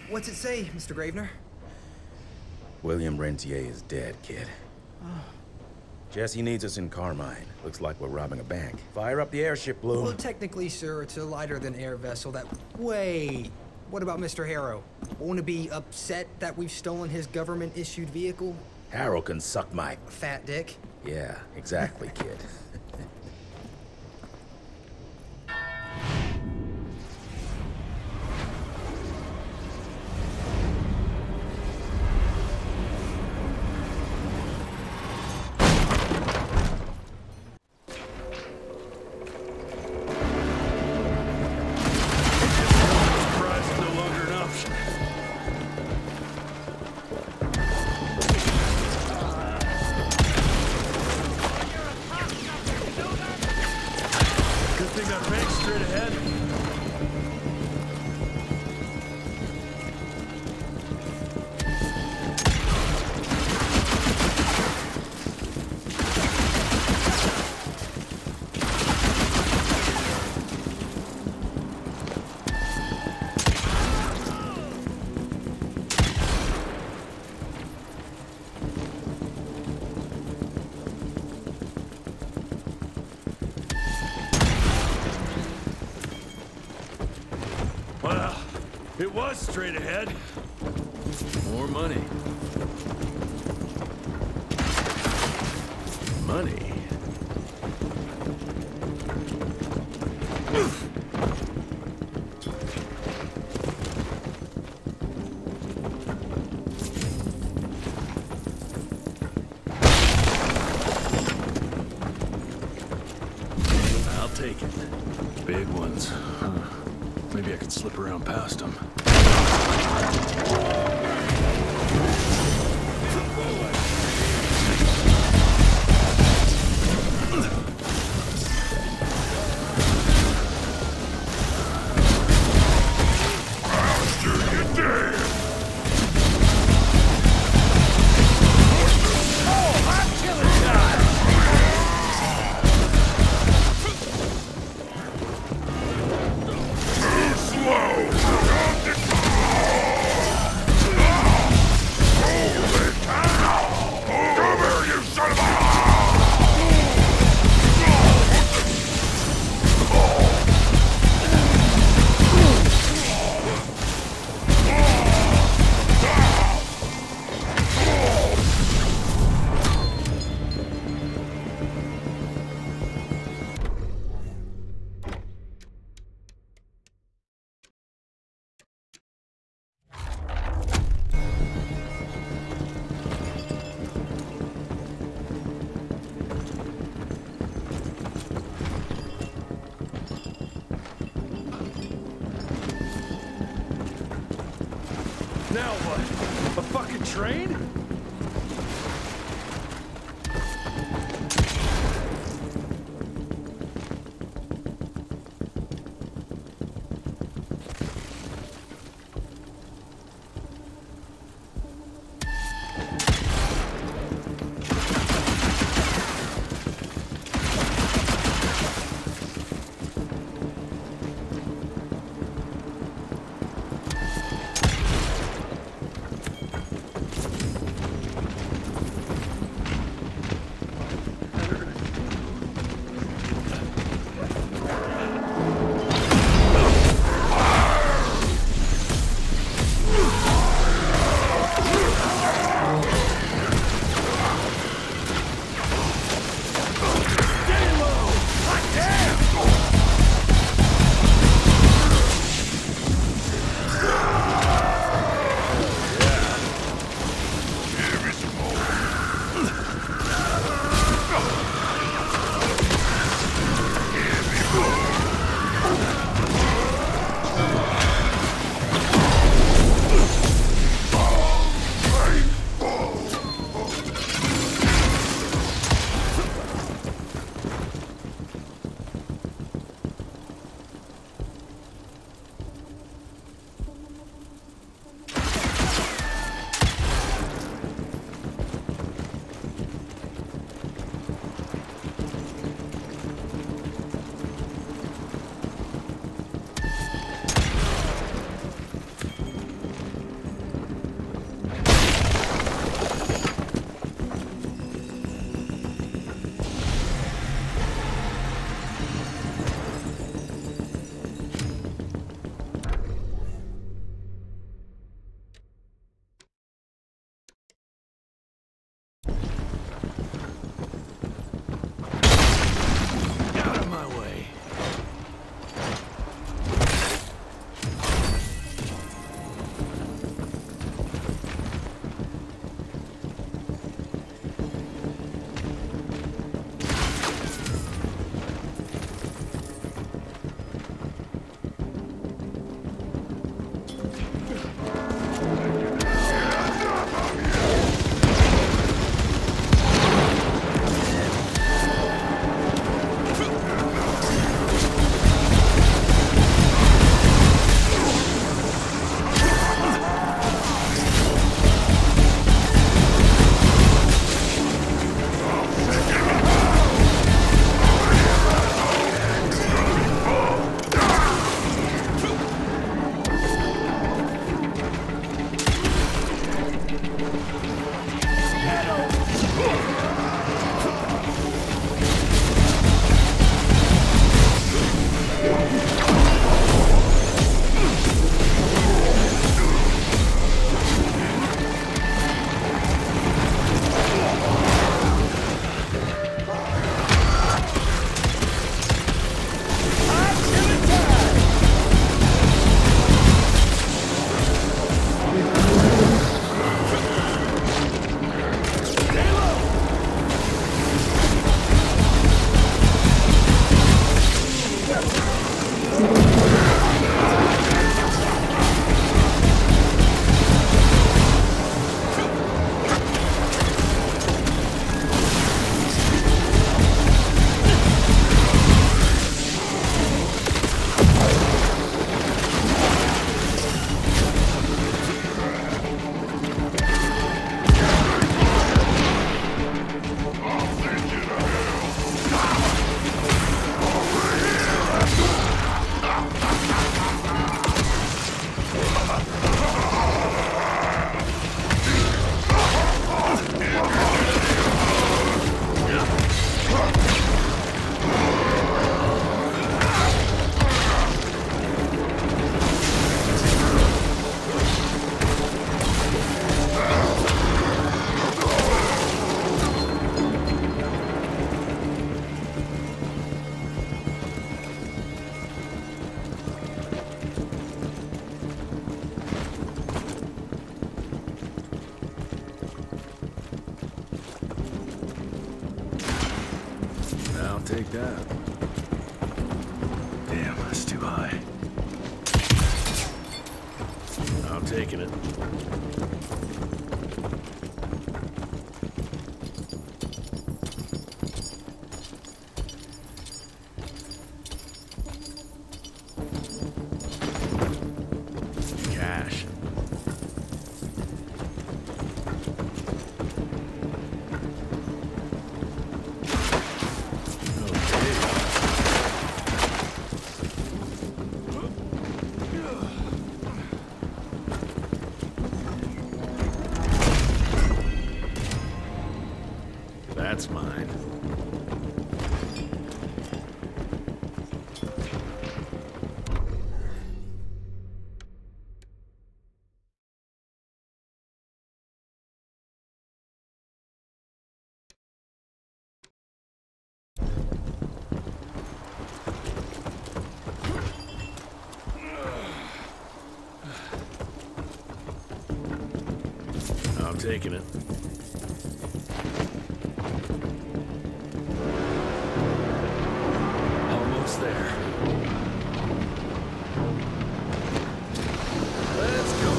What's it say, Mr. Gravener? William Rentier is dead, kid. Jesse needs us in Carmine. Looks like we're robbing a bank. Fire up the airship, Bloom. Well, technically, sir, it's a lighter-than-air vessel that... Wait, what about Mr. Harrow? Won't he be upset that we've stolen his government-issued vehicle? Harrow can suck my... Fat dick? Yeah, exactly, kid. It was straight ahead. More money. Money? I'll take it. Big ones. Huh. Maybe I could slip around past them. Now what? A fucking train? like that. Damn, that's too high. I'm taking it. Cash. That's mine. I'm taking it. Almost there. Let's go.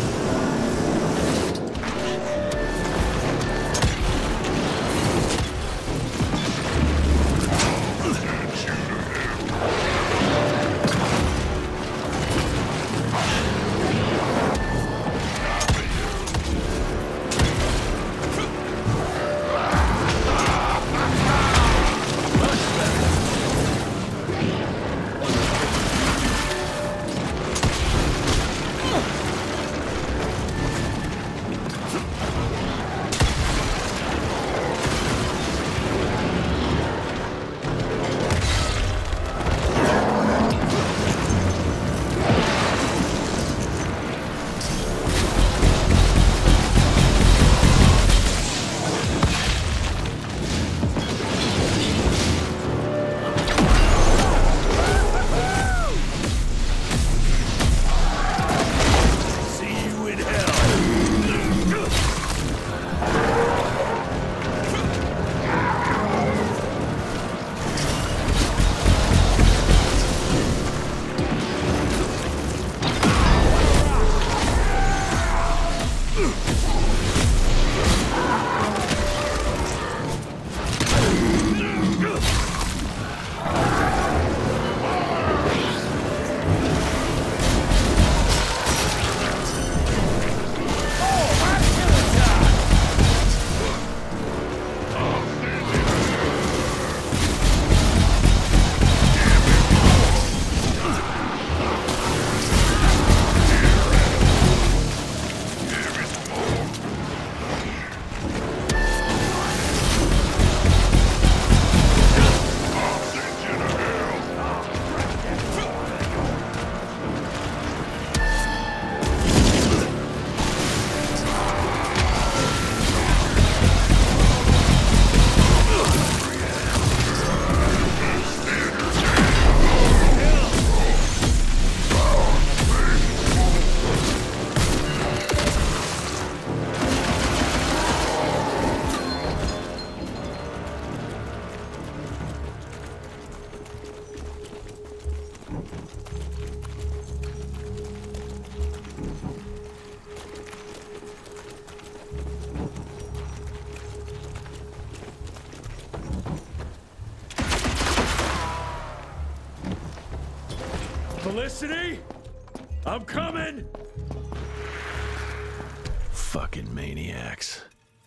Felicity? I'm coming! Fucking maniacs.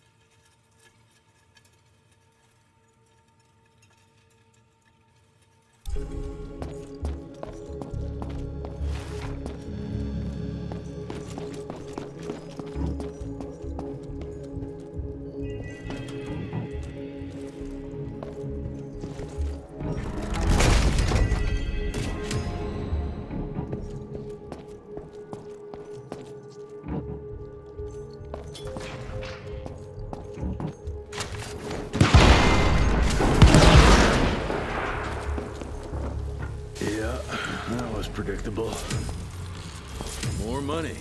That was predictable. More money.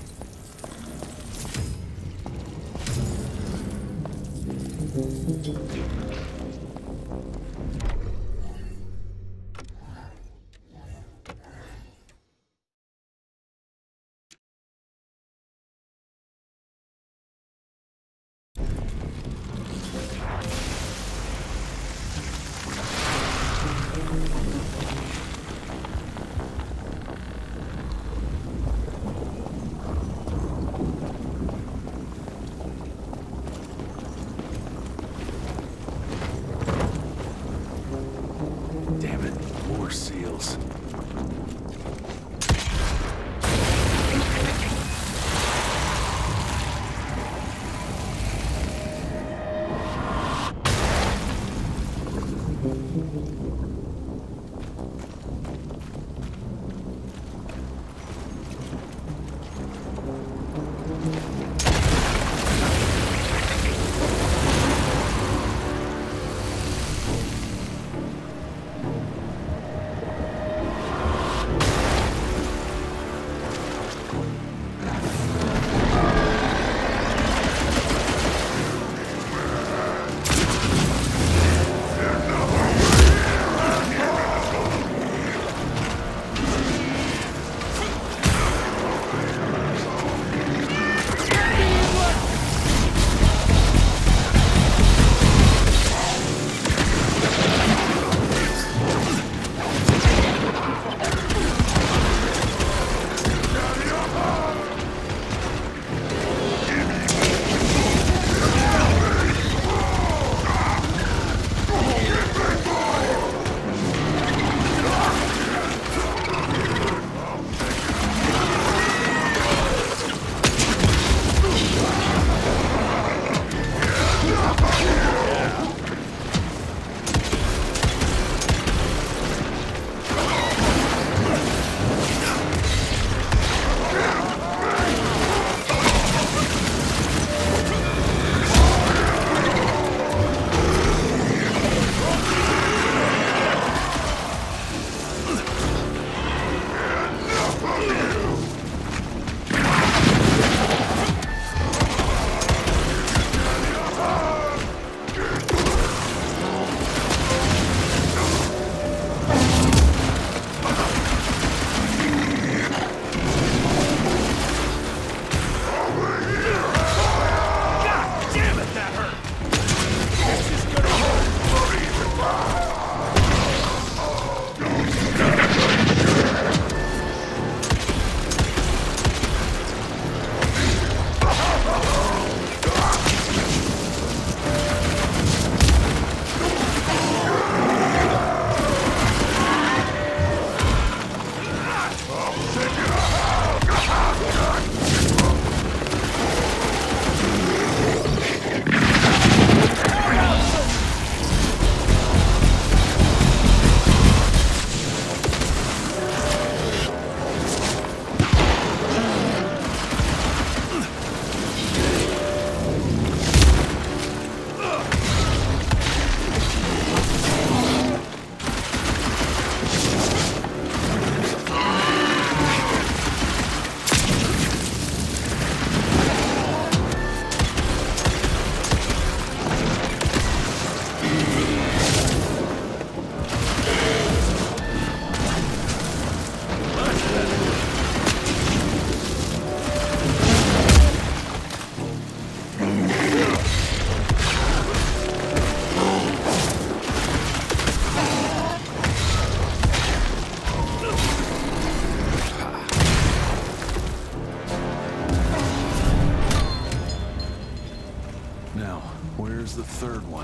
Here's the third one.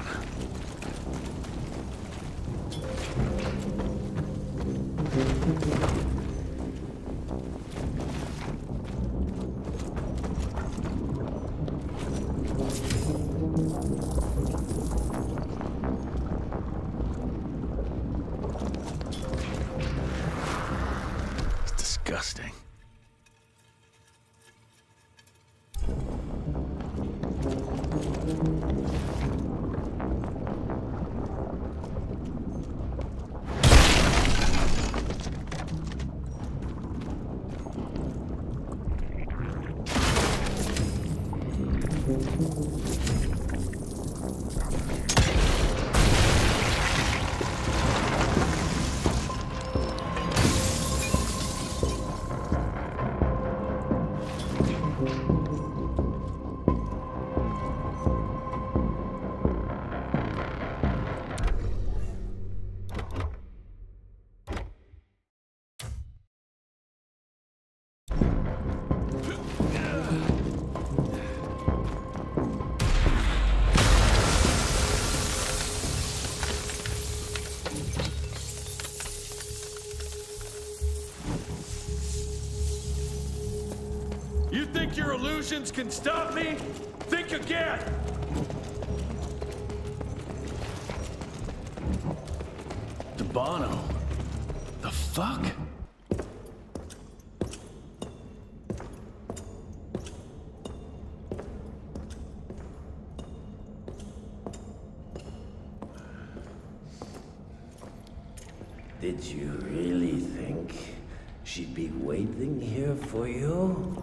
It's disgusting. You think your illusions can stop me? Think again! DeBono. The fuck? Did you really think she'd be waiting here for you?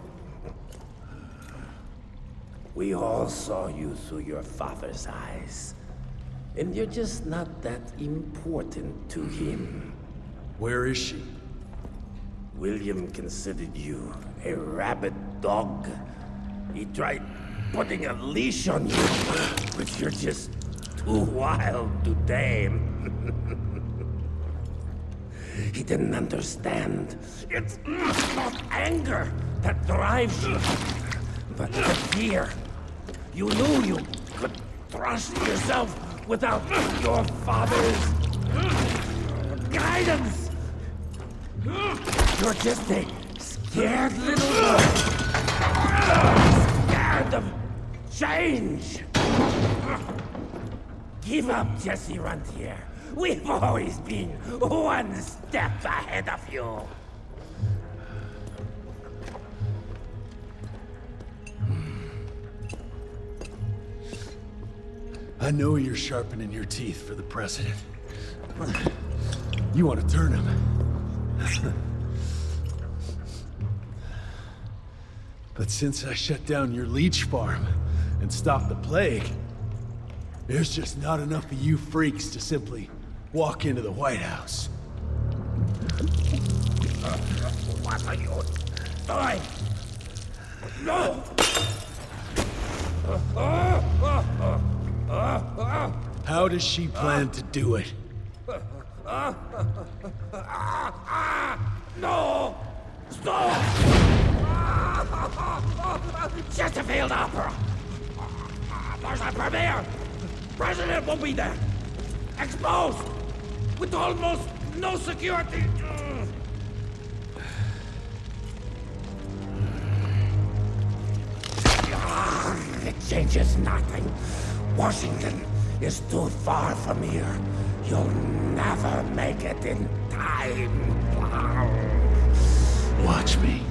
We all saw you through your father's eyes. And you're just not that important to him. Where is she? William considered you a rabid dog. He tried putting a leash on you, but you're just too wild to tame. He didn't understand. It's not anger that drives you, but the fear. You knew you could trust yourself without your father's guidance. You're just a scared little boy. Scared of change. Give up, Jesse Runtier. We've always been one step ahead of you. I know you're sharpening your teeth for the president. You want to turn him. But since I shut down your leech farm and stopped the plague, there's just not enough of you freaks to simply walk into the White House. What are you doing? No! How does she plan to do it? No! Stop! Just a failed opera! There's a premiere! President won't be there! Exposed! With almost no security! It changes nothing. Washington is too far from here. You'll never make it in time. Watch me.